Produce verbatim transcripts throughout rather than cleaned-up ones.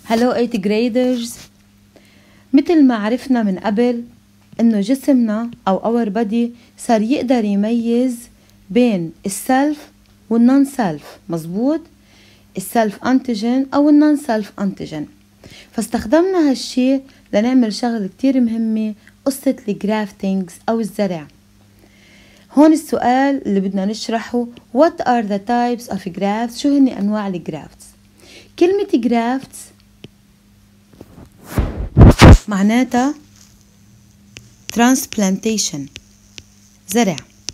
هلو eighth graders. مثل ما عرفنا من قبل انه جسمنا او اور بادي صار يقدر يميز بين السلف والنون سلف، مزبوط؟ السلف انتيجين او النون سلف انتيجين. فاستخدمنا هالشي لنعمل شغل كتير مهمة، قصة الجرافتينجز او الزرع. هون السؤال اللي بدنا نشرحه what are the types of grafts؟ شو هن انواع الجرافتس؟ كلمة جرافتس معناتها transplantation، زرع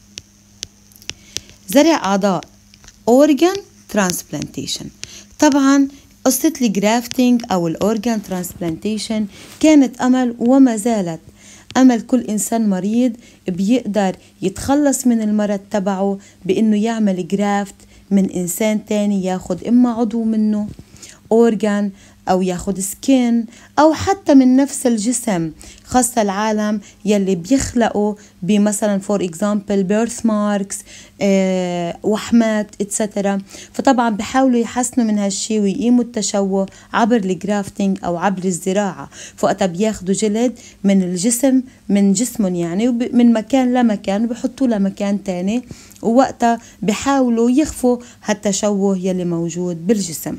زرع أعضاء organ transplantation. طبعا قصة الجرافتينج أو الأورجان ترانسبلانتيشن كانت أمل وما زالت أمل كل إنسان مريض بيقدر يتخلص من المرض تبعه بإنه يعمل جرافت من إنسان تاني، ياخد إما عضو منه أورجان أو ياخد سكين أو حتى من نفس الجسم، خاصة العالم يلي بيخلقوا بمثلا فور إكزامبل بيرث ماركس اه وحمات اتسترا. فطبعا بحاولوا يحسنوا من هالشي ويقيموا التشوه عبر الجرافتينج أو عبر الزراعة. فوقتها بياخدوا جلد من الجسم من جسمهم يعني من مكان لمكان وبيحطوه لمكان تاني، ووقتها بحاولوا يخفوا هالتشوه يلي موجود بالجسم.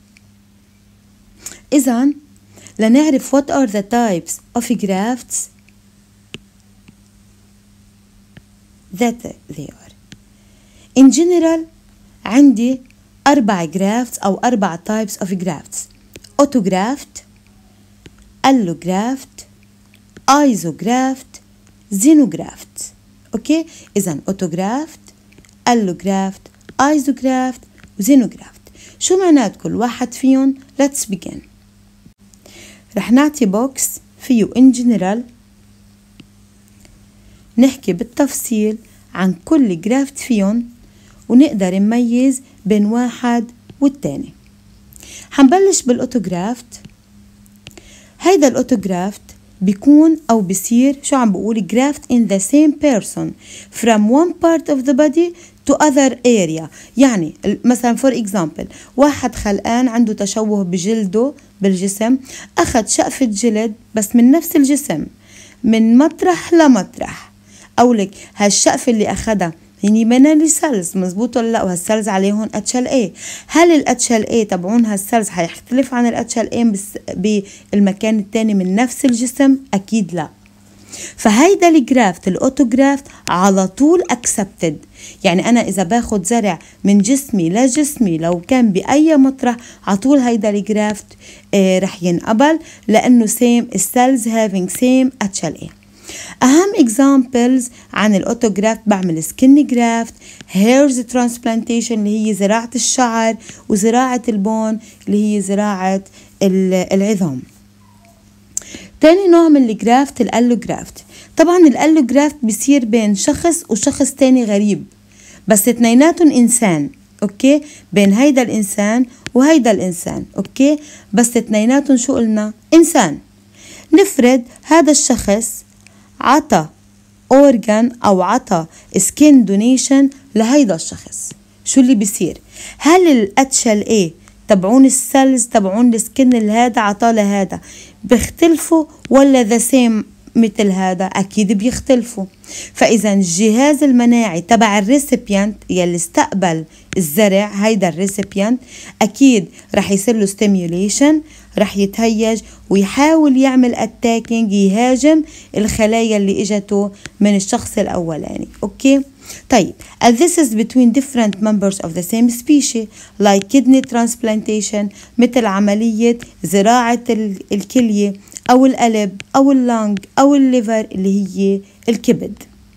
إذن لنعرف what are the types of grafts that they are. In general عندي أربع grafts أو أربع types of grafts: autograft, allograft, isograft, xenograft. أوكي؟ إذن autograft, allograft, isograft وxenograft. شو معنات كل واحد فيهم؟ Let's begin. رح نعطي بوكس فيه in general نحكي بالتفصيل عن كل جرافت فيهم ونقدر نميز بين واحد والتاني. حنبلش بالأوتوجرافت. هيدا الأوتوجرافت بيكون أو بيصير شو عم بقول graft in the same person from one part of the body to other area. يعني مثلا for example واحد خلقان عنده تشوه بجلده بالجسم، أخذ شقفة جلد بس من نفس الجسم من مطرح لمطرح. أقولك هالشقفة اللي أخدها هني بنالي سيلز، مزبوط ولا لا؟ وهالسيلز عليهم اتش ال اي. هل الاتش ال اي تبعون هالسيلز هيختلف عن الاتش ال اي بالمكان التاني من نفس الجسم؟ أكيد لا. فهيدا الجرافت الأوتوجرافت على طول accepted. يعني أنا إذا باخد زرع من جسمي لجسمي لو كان بأي مطرح عطول هيدا الجرافت آه رح ينقبل لأنه same cells having same اتش ال اي. أهم examples عن الأوتوجرافت بعمل سكين جرافت، هيرز ترانسبلانتيشن اللي هي زراعة الشعر، وزراعة البون اللي هي زراعة العظام. تاني نوع من الجرافت الالوجرافت. طبعا الالوجرافت بيصير بين شخص وشخص تاني غريب بس اتنيناتهم انسان، اوكي؟ بين هيدا الانسان وهيدا الانسان، اوكي؟ بس اتنيناتهم شو قلنا؟ انسان. نفرض هذا الشخص عطى اورجان او عطى سكين دونيشن لهيدا الشخص، شو اللي بيصير؟ هل الاتش ال اي تبعون السيلز تبعون السكن اللي هذا عطاه لهذا بيختلفوا ولا ذا سيم مثل هذا؟ أكيد بيختلفوا. فإذا الجهاز المناعي تبع الريسيبيانت يلي استقبل الزرع هيدا الريسيبيانت أكيد رح يصير له ستيميوليشن، رح يتهيج ويحاول يعمل اتاكينج، يهاجم الخلايا اللي اجته من الشخص الأولاني، أوكي؟ طيب and this is between different members of the same species like kidney transplantation مثل عملية زراعة الكلية أو القلب أو اللنج أو الليفر اللي هي الكبد.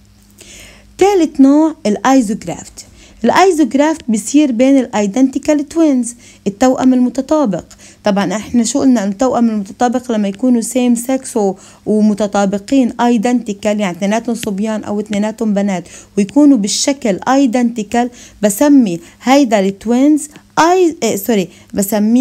ثالث نوع الايزوجرافت. الايزوجرافت بيصير بين الايدنتيكال توينز، التوأم المتطابق. طبعا احنا شو قلنا؟ التوأم المتطابق لما يكونوا سيم سكس ومتطابقين ايدنتيكال، يعني اثنيناتهم صبيان او اثنيناتهم بنات ويكونوا بالشكل ايدنتيكال، بسمي هيدا التوينز اي اه سوري بسميه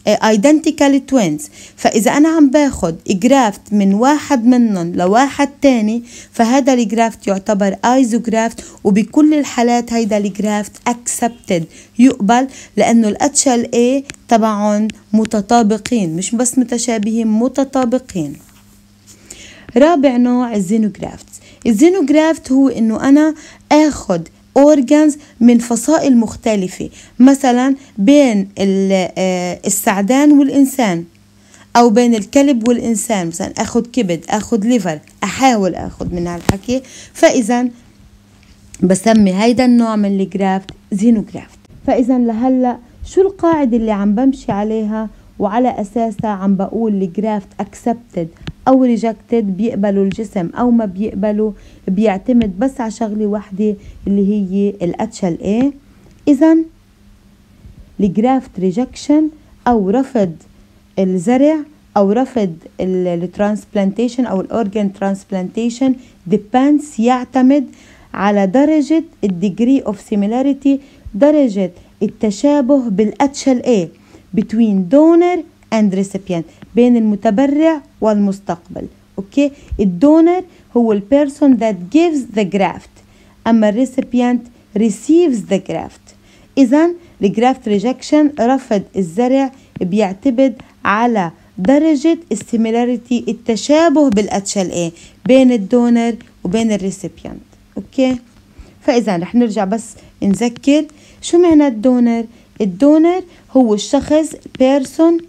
identical twins. فإذا أنا عم باخد جرافت من واحد منهم لواحد تاني فهذا الجرافت يعتبر ايزوجرافت، وبكل الحالات هيدا الجرافت accepted يقبل، لأنه ال اتش ال اي تبعهم متطابقين، مش بس متشابهين، متطابقين. رابع نوع الزينوجرافت. الزينوجرافت هو إنه أنا آخد organs من فصائل مختلفة، مثلا بين السعدان والإنسان، أو بين الكلب والإنسان، مثلا أخد كبد، أخد ليفر، أحاول أخد من هالحكي. فإذا بسمي هيدا النوع من الجرافت زينوجرافت. فإذا لهلأ شو القاعدة اللي عم بمشي عليها وعلى أساسها عم بقول الجرافت accepted أو rejected، بيقبلوا الجسم أو ما بيقبلوا، بيعتمد بس على شغلة واحدة اللي هي ال اتش ال اي. إذن الجرافت rejection أو رفض الزرع أو رفض الترانسبلانتيشن أو الأورجان ترانسبلانتيشن depends يعتمد على درجة الديجري اوف similarity، درجة التشابه بال اتش ال اي between donor and recipient، بين المتبرع والمستقبل. اوكي، الدونر هو ال person that gives the graft، اما ال recipient receives the graft. اذا الجرافت ريجكشن رفض الزرع بيعتمد على درجة السيميلاريتي، التشابه بال اتش ال اي بين الدونر وبين ال recipient. اوكي، فاذا رح نرجع بس نذكر شو معنى الدونر. الدونر هو الشخص person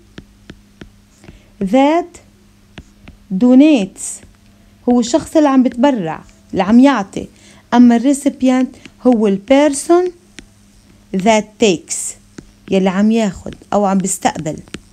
that donates، هو الشخص اللي عم بتبرع، اللي عم يعطي. اما الريسيبيانت هو البيرسون that takes، يلي عم ياخد او عم بيستقبل.